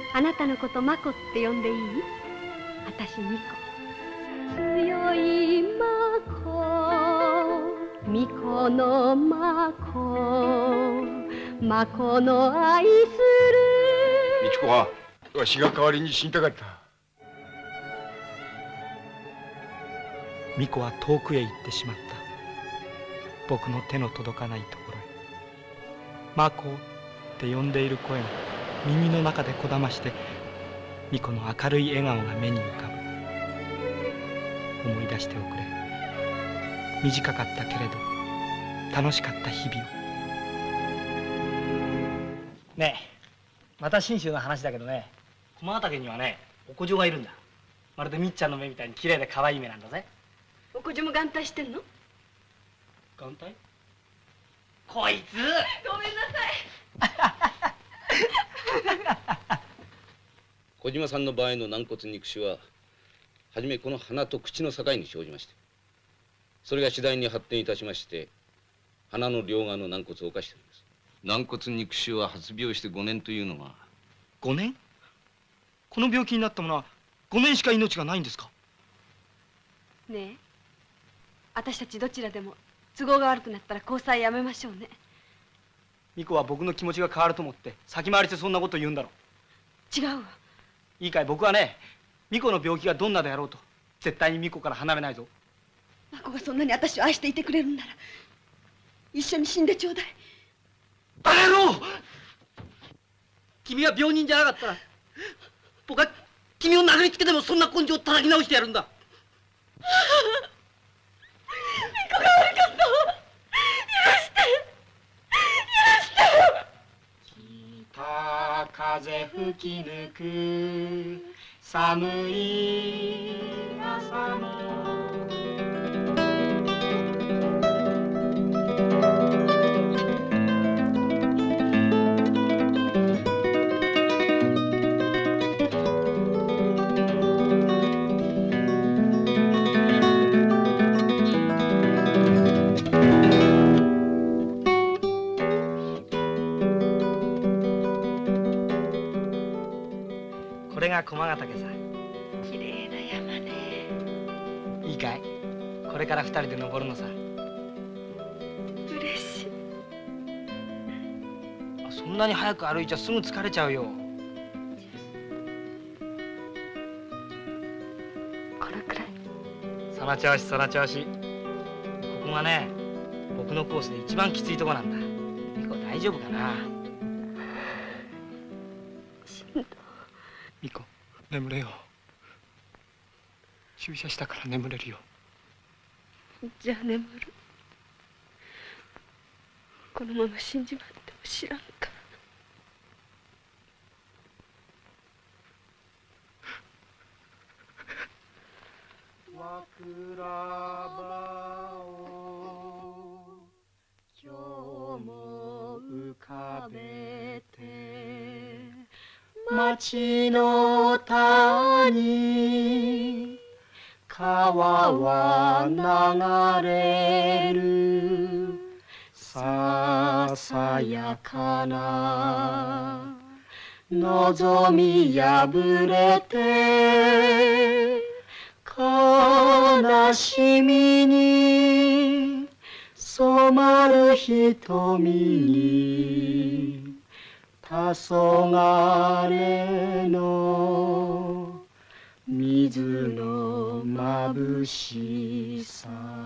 あなたのことマコって呼んでいい？私ミコ。強いマコ、ミコのマコ、マコの愛する。 美智子はわしが代わりに死にたかった。 ミコは遠くへ行ってしまった。僕の手の届かないところへ。マコって呼んでいる声が耳の中でこだまして、ミコの明るい笑顔が目に浮かぶ。思い出しておくれ。短かったけれど楽しかった日々を。ねえ、また信州の話だけどね、駒ヶ岳にはね、おこじょがいるんだ。まるでみっちゃんの目みたいに綺麗で可愛い目なんだぜ。 おこじょも眼帯してんの？ 眼帯？こいつ！ ごめんなさい。 小島さんの場合の軟骨肉腫ははじめこの鼻と口の境に生じまして、それが次第に発展いたしまして鼻の両側の軟骨を侵しております。軟骨肉腫は発病して5年というのが。 5年？この病気になったものは5年しか命がないんですか？ ねえ、私たちどちらでも都合が悪くなったら交際やめましょうね。 ミコは僕の気持ちが変わると思って先回りしてそんなこと言うんだろう。 違うわ。 いいかい、僕はね、ミコの病気がどんなであろうと絶対にミコから離れないぞ。 マコがそんなに私を愛していてくれるんなら一緒に死んでちょうだい。 バカ野郎！君が病人じゃなかったら僕は君を殴りつけてもそんな根性を叩き直してやるんだ。 ミコが悪かった。許して北風吹き抜く寒い朝の。これが駒ヶ岳さ。 綺麗な山ね。 いいかい、これから2人で登るのさ。 嬉しい。 そんなに早く歩いちゃすぐ疲れちゃうよ。 このくらい。 その調子その調子。ここがね、僕のコースで一番きついとこなんだ。ミコ大丈夫かな？ミコ、眠れよ。注射したから眠れるよ。 じゃあ眠る。このまま死んじまっても知らんから。 枕場を今日も浮かべて、町の谷川は流れる、ささやかな望み破れて、悲しみに染まる瞳に黄昏の水の眩しさ。